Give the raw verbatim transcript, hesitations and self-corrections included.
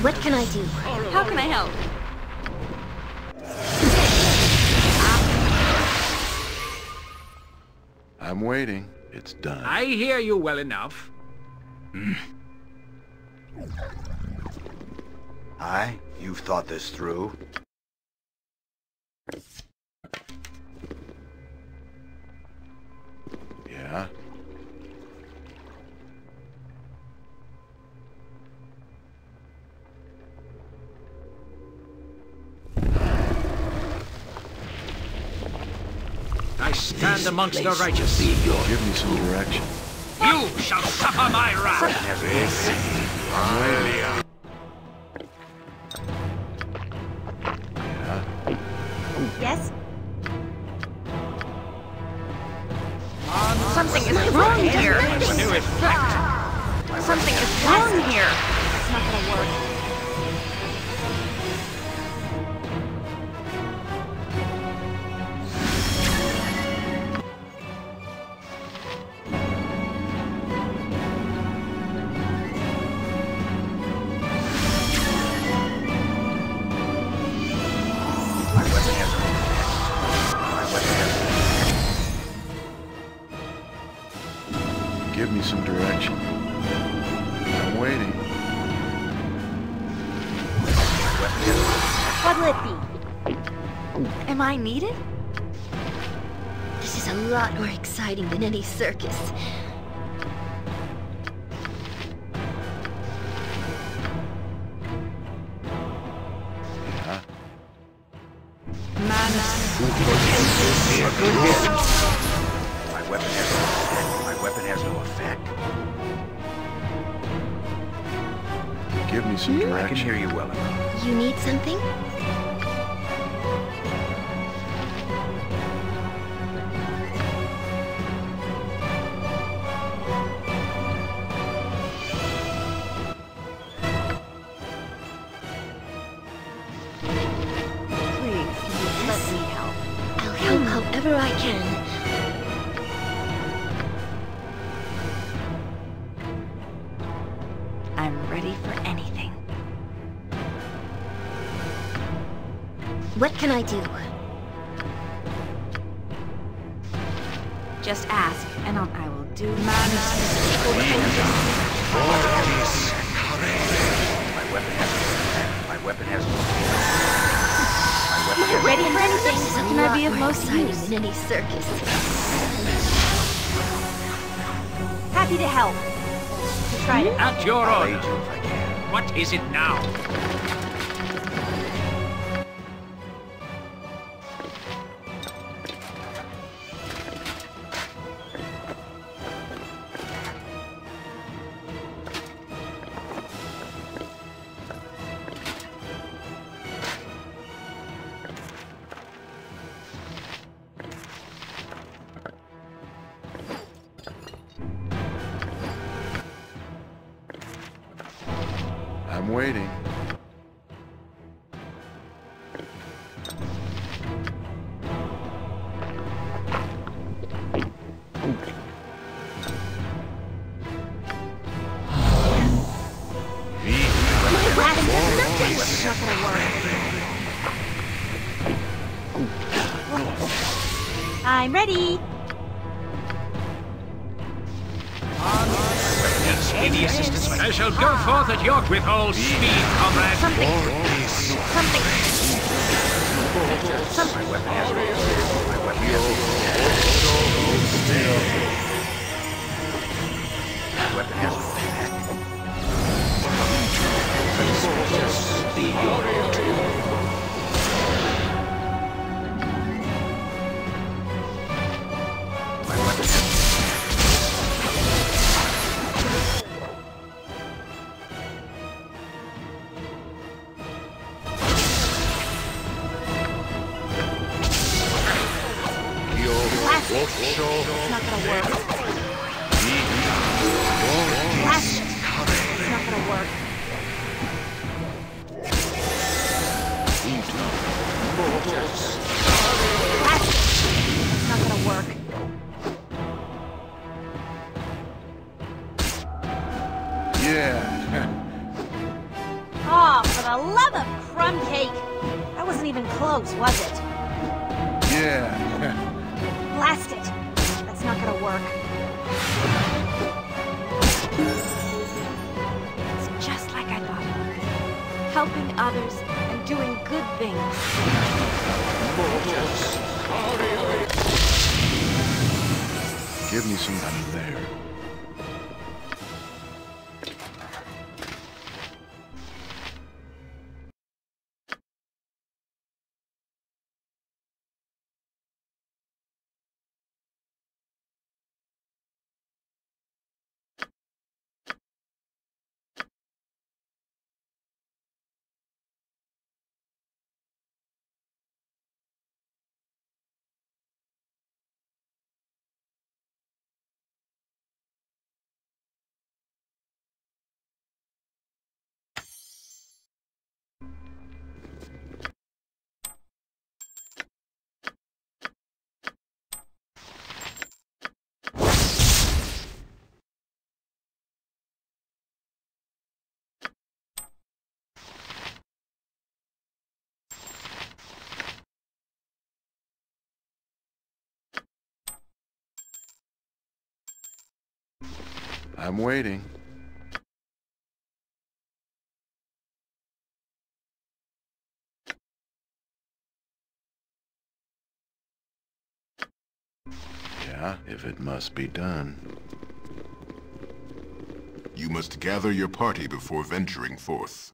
What can I do? How can I help? I'm waiting. It's done. I hear you well enough. Hmm. Aye, you've thought this through. Yeah? I stand amongst the righteous. Give me some direction. You shall suffer my wrath. I'm waiting. Yeah? Yes? Something is wrong here. New effect. Something is wrong here. It's not gonna work. Give me some direction. I'm waiting. What'll it be? Am I needed? This is a lot more exciting than any circus. Yeah? My weapon has no effect. My weapon has no effect. Give me some I can direction. hear you well enough. You need something? Please, let me help. I'll help however I can. I'm ready for anything. What can I do? Just ask, and I'll, I will do my My weapon has no effect. My weapon has no effect. My weapon has Ready for anything? How How can I be of most exciting use? than any circus? Happy to help. You tried it. At your I'll aid order. you if I can. What is it now? I'm waiting. It's not gonna work. I'm ready. Any assistance? I shall go forth at your withhold speed, comrade. something. Something. My weapon has no effect. My weapon has no effect. My weapon has no effect. Just be your My weapon has It's not gonna work. Blast it. It's not gonna work. Blast it. It's not gonna work. Yeah. Oh, close, was it? Yeah. Blast it! That's not gonna work. It's just like I thought it would be. Helping others and doing good things. Give me some money there. I'm waiting. Yeah, if it must be done. You must gather your party before venturing forth.